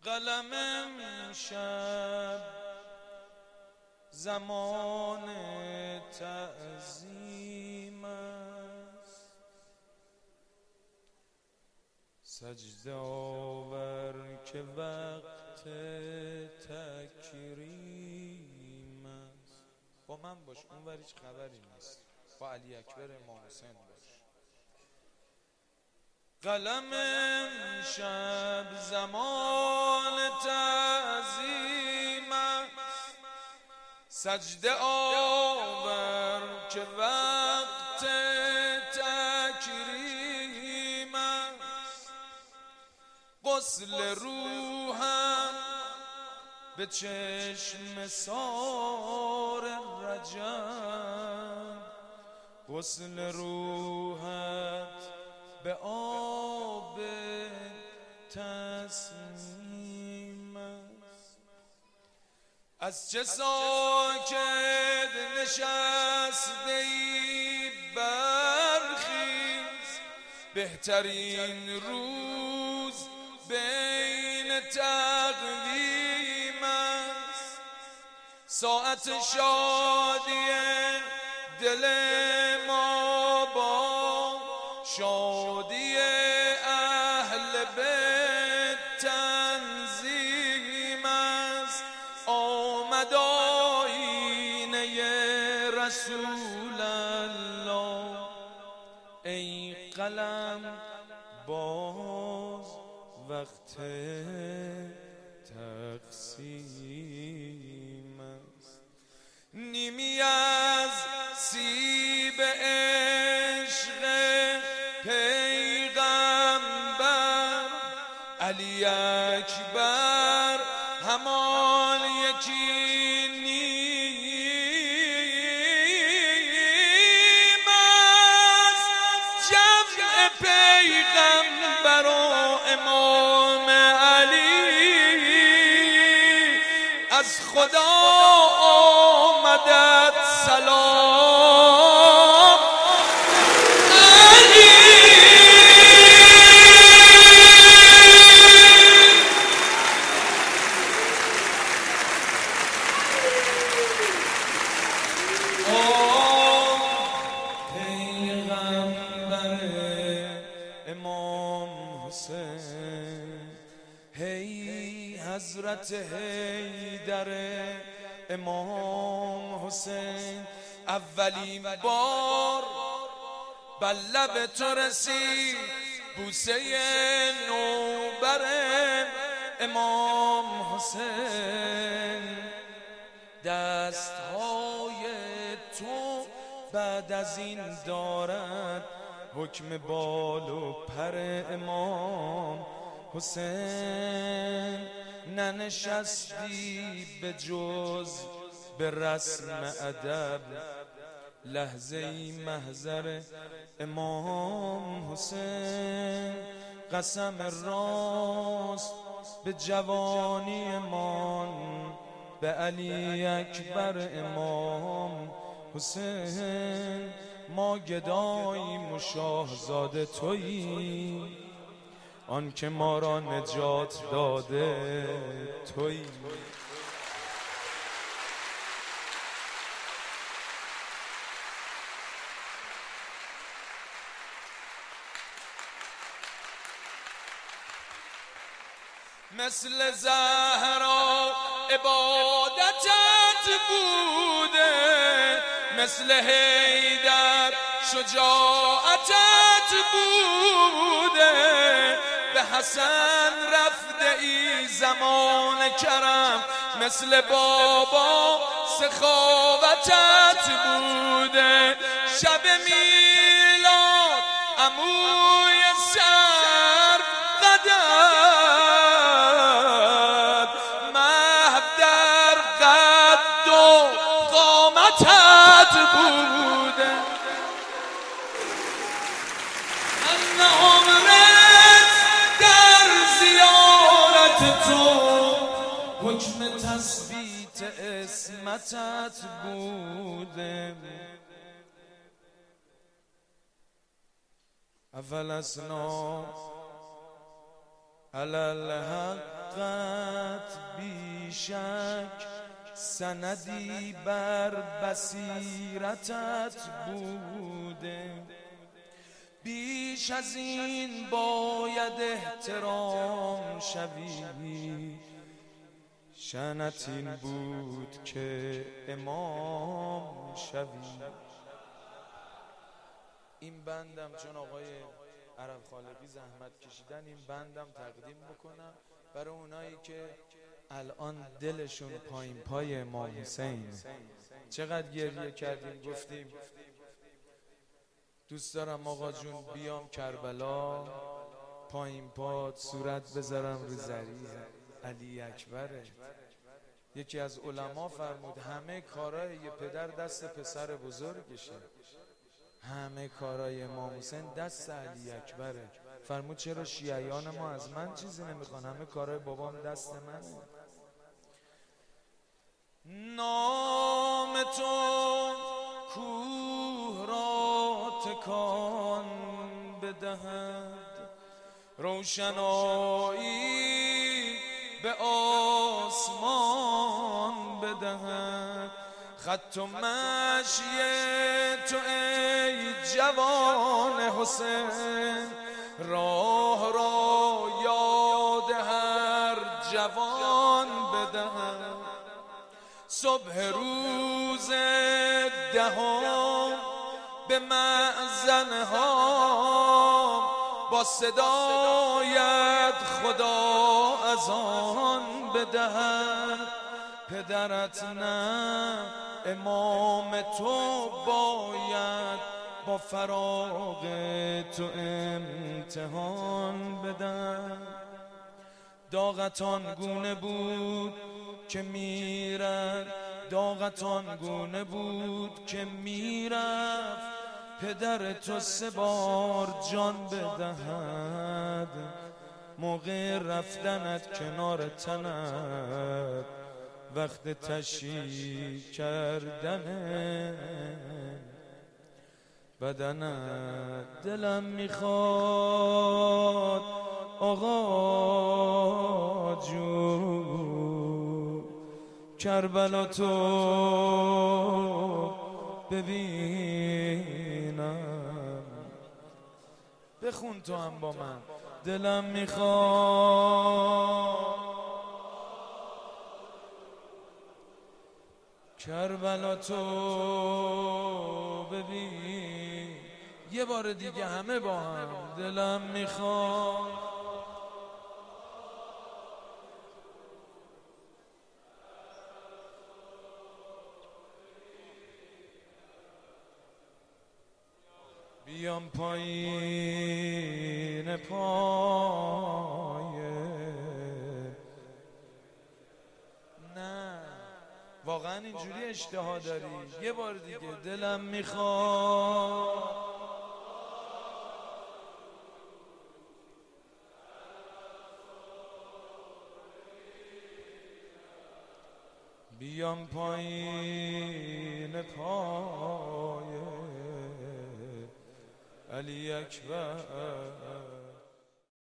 قلم امشب زمان تعظیم است، سجده آور که وقت تکریم است. با من باش، اونور هیچ خبری نیست، با علی اکبر امام حسین باش. قلم امشب زمان تعظیم است، سجده آور که وقت تکریم است. غسل روحم به چشم سار رجب، غسل روحت به آب تسنیم است. از چه ساکت نشسته ای برخیز، بهترین روز بین تقویم است. ساعت شادی دل ما با شادی اهل بیت تنظیم است. آمد آیینه رسول الله، ای قلم باز وقت تقسیم است. نیمی از سیب عشق پیغمبر علی اکبر همان یکی نیم است. جمع پیغمبر و امام علی از خدا آمدت سلام علی. پیغمبر امام حسین، هی حضرت حیدر امام حسین، اولین بار بر لب تو رسید بوسه نوبر امام حسین. دستهای تو بعد از این دارد حکم بال و پر امام حسین. ننشستی به جز به رسم ادب لحظه محضر امام حسین. قسم راست به جوانی من به علی اکبر امام حسین. ما گداییم و شاهزاده تویی، آن که ما را نجات داده تویی. مثل زهرا عبادتت بوده، مثل حیدر شجاعتت بوده. به حسن رفته ای زمان کرم، مثل بابا سخاوتت بوده. شب میلاد عموی سر قدر، مهد در قد و قامتت بوده. من عمرت در زیارت تو حکم تثبیت اسمتت بوده. اول اسنا علل حقت بیشک سندی بر بصیرتت بوده، بیش از این باید احترام شوی، شأنت این بود که امام شوی. این بندم چون آقای عرب خالقی زحمت کشیدن، این بندم تقدیم بکنم برای اونایی که الان دلشون پایین پای امام حسین. چقدر گریه کردیم گفتیم دوست دارم آقا جون بیام کربلا، پایین پات صورت بذارم رو زری علی اکبره. یکی از علما فرمود همه کارای یه پدر دست پسر بزرگشه، همه کارای امام حسین دست علی اکبره. فرمود چرا شیعیان ما از من چیزی نمیخوان؟ همه کارای بابام دست منه. نام تو کوه را تکان بدهد، روشنایی به آسمان بدهد، خط و مشی تو ای جوان حسین، راه را یاد هر جوان بدهد. صبح روز دهم به مأذن ها، با صدایت خدا اذان بدهد. پدرت نه امام تو باید با فراق تو امتحان بدهد. داغت آن گونه بود که میرد، داغت آن گونه بود که میرفت، پدر تو 3 بار جان بدهد. موقع رفتنت کنار تنت، وقت تشییع کردن بدنت، دلم میخواد آقا جون کربلا تو ببینم. بخون تو هم با من. دلم میخواد کربلا تو ببین. یه بار دیگه همه با هم. دلم میخواد بیام پایین پایه. نه واقعا اینجوری اشتها داری؟ یه بار دیگه. دلم میخواد بیام پایین پایه علی اکبر.